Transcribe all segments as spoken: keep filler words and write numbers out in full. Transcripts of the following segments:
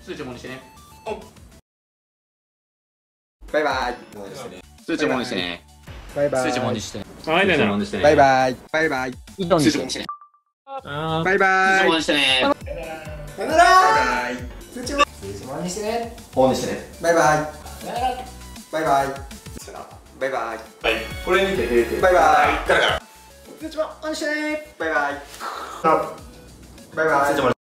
通知もにしてね。 バイバイ。 通知もにしてね。 バイバイ。 通知もにしてね。 はい、だよ。 バイバイ。バイバイ。 通知もにしてね。 あバイバイ。 通知もにしてね。 さよなら。バイバイ。通知も。 通知もにしてね。 オンにしてね。 バイバイ。 さよなら。 バイバイ。バイバイ。 はい。これにて閉店。 バイバイ。 ガラガラ。 通知もオンにしてね。バイバイ。バイバイ。 通知も。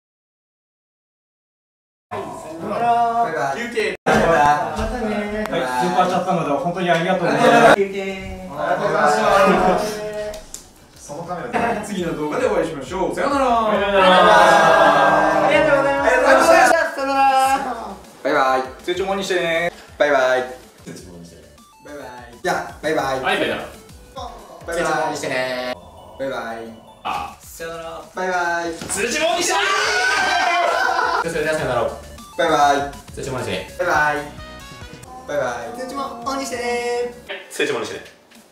バイバイ。 休憩。 バイバイ。 またね。 はい、スーパーチャットなど本当にありがとうございます。 休憩。 ありがとうございました。 そのカメラで次の動画でお会いしましょう。さようなら。 ありがとうございます。 ありがとうございました。 さよなら。 バイバイ。 通知もにしてね。 バイバイ。 通知もにしてね。 バイバイ。じゃあバイバイ。 はい、バイバイ。 バイバイ。 通知もにしてね。 バイバイ。 あ、 さよなら。 バイバイ。 通知もにしてね。それではさよなら。 バイバイ。 通知もにしてね。 バイバイ。バイバイ。 通知もオンにしてね。 通知もにしてね。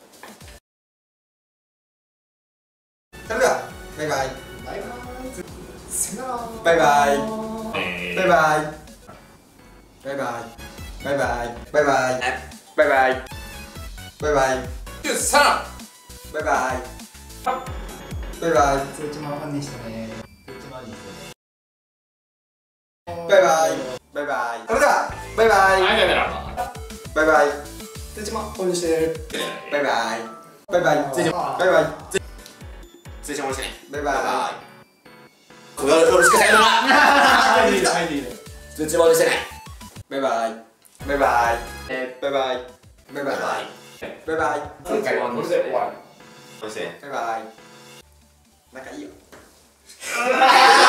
それではバイバイ。 バイバイ。さよなら。 バイバイ。 えバイバイ。バイバイ。バイバイ。バイバイ。バイバイ。バイバイ。 十三。 バイバイ。バイバイ。 通知もオンにしてね。通知もオンにしてね。 バイバイ。バイバイ。それではバイバイ。 はい、バイバイ。 バイバイ。 通知もオンにしてね。 バイバイ。バイバイ。バイバイ。 通知もにしてね。 バイバイ。 これよろしくさよなら。 はい、いいね、はい、いいね。 通知もにしてね。 バイバイ。バイバイ。バイバイ。バイバイ。バイバイ。 今回はこれで終わり。そして。 バイバイ。仲いいよ。